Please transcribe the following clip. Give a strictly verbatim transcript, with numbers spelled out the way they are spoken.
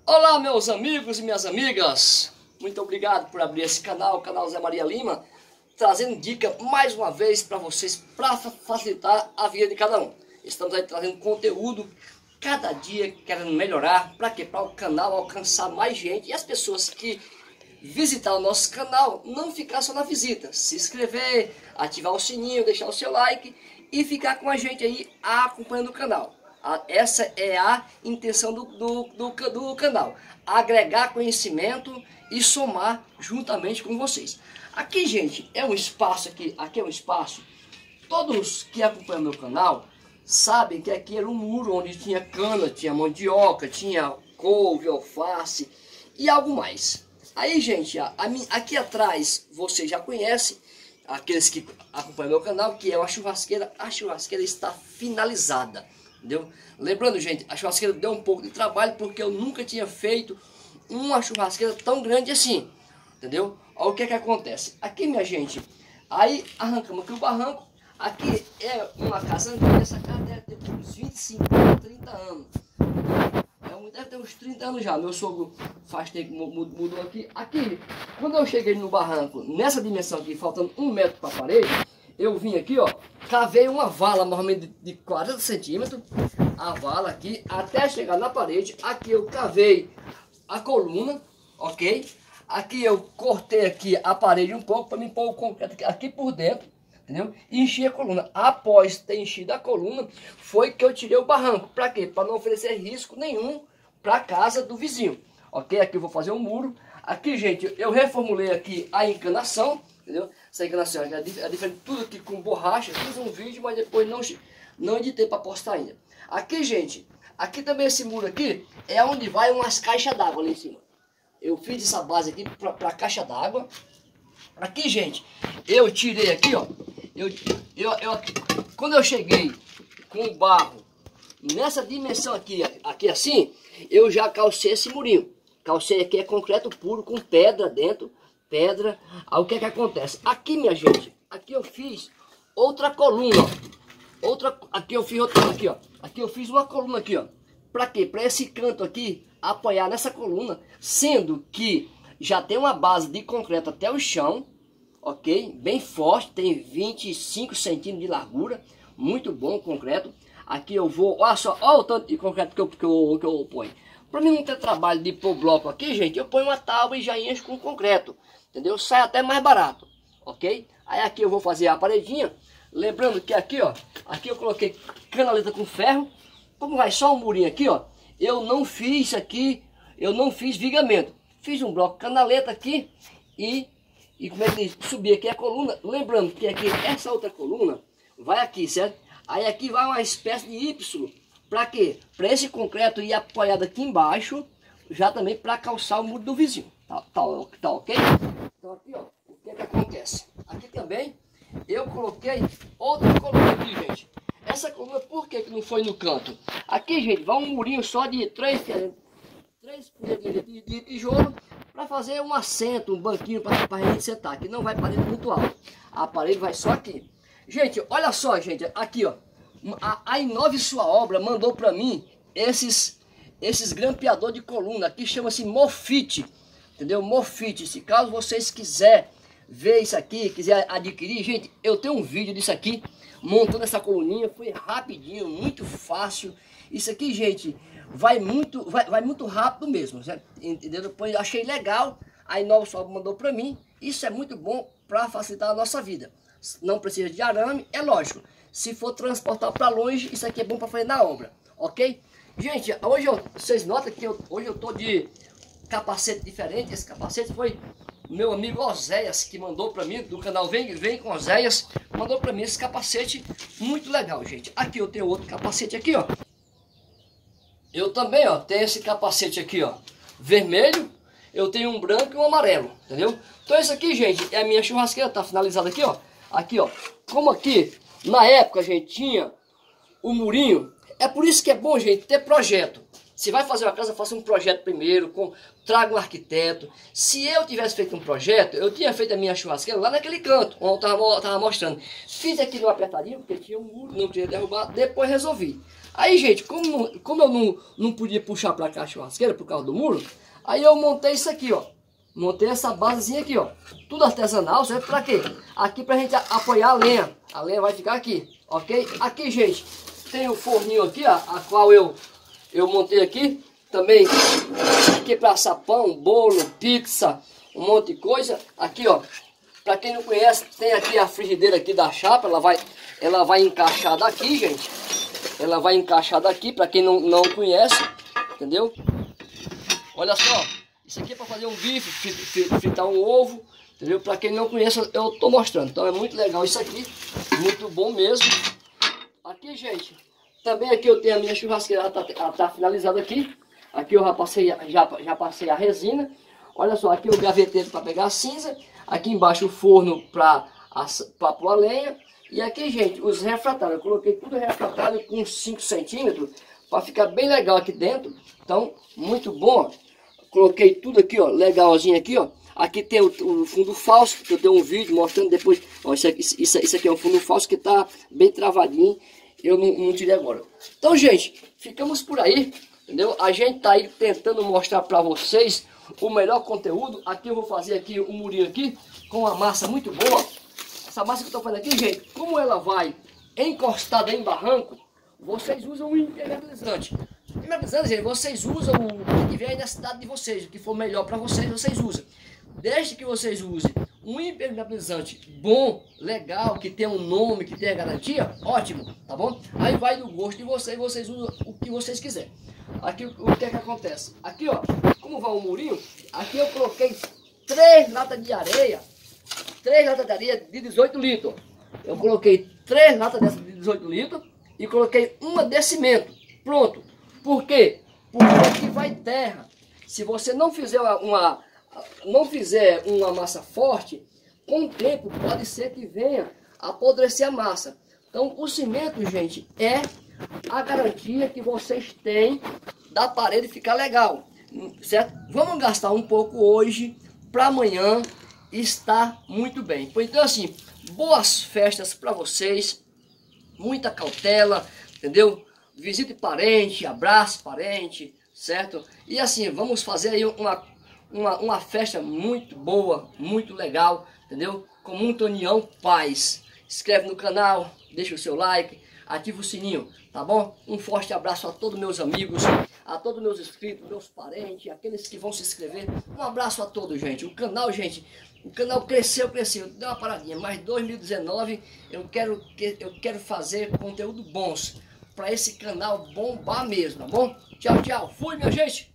Olá, meus amigos e minhas amigas, muito obrigado por abrir esse canal, o canal Zé Maria Lima, trazendo dica mais uma vez para vocês, para facilitar a vida de cada um. Estamos aí trazendo conteúdo cada dia, querendo melhorar, para quê? Para o canal alcançar mais gente e as pessoas que visitar o nosso canal não ficar só na visita, se inscrever, ativar o sininho, deixar o seu like e ficar com a gente aí acompanhando o canal. Essa é a intenção do, do, do, do canal, agregar conhecimento e somar juntamente com vocês. Aqui, gente, é um espaço aqui, aqui é um espaço, todos que acompanham meu canal sabem que aqui era um muro onde tinha cana, tinha mandioca, tinha couve, alface e algo mais. Aí, gente, a, a, aqui atrás vocês já conhecem, aqueles que acompanham meu canal, que é uma churrasqueira. A churrasqueira está finalizada. Entendeu? Lembrando, gente, a churrasqueira deu um pouco de trabalho porque eu nunca tinha feito uma churrasqueira tão grande assim, entendeu? Olha o que é que acontece. Aqui, minha gente, aí arrancamos aqui o barranco. Aqui é uma casa antiga, essa casa deve ter uns vinte e cinco, trinta anos. É, deve ter uns trinta anos já. Meu sogro faz tempo que mudou aqui. Aqui, quando eu cheguei no barranco, nessa dimensão aqui, faltando um metro para a parede, eu vim aqui, ó, cavei uma vala normalmente de quarenta centímetros, a vala aqui, até chegar na parede. Aqui eu cavei a coluna, ok? Aqui eu cortei aqui a parede um pouco para me pôr o concreto aqui por dentro, entendeu? E enchi a coluna. Após ter enchido a coluna, foi que eu tirei o barranco. Para quê? Para não oferecer risco nenhum para a casa do vizinho, ok? Aqui eu vou fazer um muro. Aqui, gente, eu reformulei aqui a encanação, entendeu? Essa encanação é diferente, tudo aqui com borracha. Fiz um vídeo, mas depois não, não editei para postar ainda. Aqui, gente, aqui também esse muro aqui é onde vai umas caixas d'água ali em cima. Eu fiz essa base aqui para caixa d'água. Aqui, gente, eu tirei aqui, ó. Eu, eu, eu, quando eu cheguei com o barro nessa dimensão aqui, aqui assim, eu já calcei esse murinho. Calcei aqui é concreto puro com pedra dentro. Pedra. Aí o que é que acontece? Aqui, minha gente, aqui eu fiz outra coluna, ó. Outra, aqui eu fiz outra, aqui, ó. Aqui eu fiz uma coluna aqui, ó. Para quê? Para esse canto aqui apoiar nessa coluna, sendo que já tem uma base de concreto até o chão, ok? Bem forte, tem vinte e cinco centímetros de largura, muito bom o concreto. Aqui eu vou, olha só, olha o tanto de concreto que eu, que eu, que eu ponho. Para mim não ter trabalho de pôr bloco aqui, gente, eu ponho uma tábua e já encho com concreto, entendeu? Sai até mais barato, ok? Aí aqui eu vou fazer a paredinha, lembrando que aqui, ó, aqui eu coloquei canaleta com ferro. Como vai só um murinho aqui, ó, eu não fiz aqui, eu não fiz vigamento. Fiz um bloco canaleta aqui e, e como é que diz, subir aqui a coluna, lembrando que aqui, essa outra coluna, vai aqui, certo? Aí aqui vai uma espécie de Y. Para quê? Para esse concreto ir apoiado aqui embaixo, já também para calçar o muro do vizinho. Tá, tá, tá ok? Então aqui, ó, o que é que acontece? Aqui também eu coloquei outra coluna aqui, gente. Essa coluna, por que que não foi no canto? Aqui, gente, vai um murinho só de três, três colheres de, de tijolo para fazer um assento, um banquinho para a gente sentar. Que não vai parede muito alto. A parede vai só aqui. Gente, olha só, gente, aqui, ó. A, a Inove Sua Obra mandou para mim esses, esses grampeador de coluna. Aqui chama-se Mofite, entendeu? Mofite. Se caso vocês quiserem ver isso aqui, quiser adquirir, gente, eu tenho um vídeo disso aqui, montando essa coluninha. Foi rapidinho, muito fácil. Isso aqui, gente, vai muito, vai, vai muito rápido mesmo, certo? Entendeu? Depois eu achei legal, a Inove Sua Obra mandou para mim. Isso é muito bom para facilitar a nossa vida. Não precisa de arame, é lógico. Se for transportar para longe, isso aqui é bom para fazer na obra, ok? Gente, hoje eu, vocês notam que eu, hoje eu tô de capacete diferente. Esse capacete foi meu amigo Oséias que mandou para mim, do canal Vem, Vem com Oséias, mandou para mim esse capacete muito legal, gente. Aqui eu tenho outro capacete aqui, ó. Eu também, ó, tenho esse capacete aqui, ó, vermelho. Eu tenho um branco e um amarelo, entendeu? Então isso aqui, gente, é a minha churrasqueira, tá finalizada aqui, ó. Aqui, ó, como aqui, na época, gente, tinha o murinho. É por isso que é bom, gente, ter projeto. Se vai fazer uma casa, faça um projeto primeiro, com, traga um arquiteto. Se eu tivesse feito um projeto, eu tinha feito a minha churrasqueira lá naquele canto, onde eu tava, tava mostrando. Fiz aqui no apertadinho, porque tinha um muro, não queria derrubar, depois resolvi. Aí, gente, como, como eu não, não podia puxar para cá a churrasqueira por causa do muro, aí eu montei isso aqui, ó. Montei essa basezinha aqui, ó. Tudo artesanal, serve para quê? Aqui pra gente apoiar a lenha. A lenha vai ficar aqui, ok? Aqui, gente, tem o forninho aqui, ó, a qual eu, eu montei aqui. Também aqui para assar pão, bolo, pizza, um monte de coisa. Aqui, ó, para quem não conhece, tem aqui a frigideira aqui da chapa. Ela vai, ela vai encaixar daqui, gente. Ela vai encaixar daqui, para quem não, não conhece, entendeu? Olha só, isso aqui é para fazer um bife, fritar um ovo, entendeu? Para quem não conhece, eu tô mostrando. Então é muito legal isso aqui, muito bom mesmo. Aqui, gente, também aqui eu tenho a minha churrasqueira, ela tá, ela tá finalizada aqui. Aqui eu já passei, já, já passei a resina. Olha só, aqui o gaveteiro para pegar a cinza. Aqui embaixo o forno para pôr a lenha. E aqui, gente, os refratários. Eu coloquei tudo refratário com cinco centímetros. Para ficar bem legal aqui dentro. Então, muito bom. Coloquei tudo aqui, ó, legalzinho aqui, ó. Aqui tem o, o fundo falso, que eu tenho um vídeo mostrando depois. Ó, isso, aqui, isso, isso aqui é um fundo falso que tá bem travadinho. Eu não, não tirei agora. Então, gente, ficamos por aí. Entendeu? A gente tá aí tentando mostrar para vocês o melhor conteúdo. Aqui eu vou fazer aqui um murinho aqui com uma massa muito boa. Essa massa que eu tô fazendo aqui, gente, como ela vai encostada em barranco, vocês usam um impermeabilizante. Impermeabilizante, gente, vocês usam o que vem aí na cidade de vocês, o que for melhor para vocês, vocês usam. Desde que vocês usem um impermeabilizante bom, legal, que tenha um nome, que tenha garantia, ótimo, tá bom? Aí vai do gosto de vocês, vocês usam o que vocês quiserem. Aqui o que é que acontece? Aqui, ó, como vai o murinho, aqui eu coloquei três latas de areia, três latas de areia de dezoito litros. Eu coloquei três latas dessas de dezoito litros e coloquei uma de cimento. Pronto. Por quê? Porque aqui vai terra. Se você não fizer uma, uma não fizer uma massa forte, com o tempo pode ser que venha apodrecer a massa. Então o cimento, gente, é a garantia que vocês têm da parede ficar legal, certo? Vamos gastar um pouco hoje para amanhã estar muito bem. Então assim, boas festas para vocês, muita cautela, entendeu? Visite parente, abrace parente, certo? E assim, vamos fazer aí uma, uma, uma festa muito boa, muito legal, entendeu? Com muita união, paz. Inscreve no canal, deixa o seu like, ativa o sininho, tá bom? Um forte abraço a todos meus amigos, a todos meus inscritos, meus parentes, aqueles que vão se inscrever. Um abraço a todos, gente. O canal, gente, o canal cresceu, cresceu. Deu uma paradinha, mas dois mil e dezenove eu quero, eu quero fazer conteúdo bons para esse canal bombar mesmo, tá bom? Tchau, tchau. Fui, minha gente.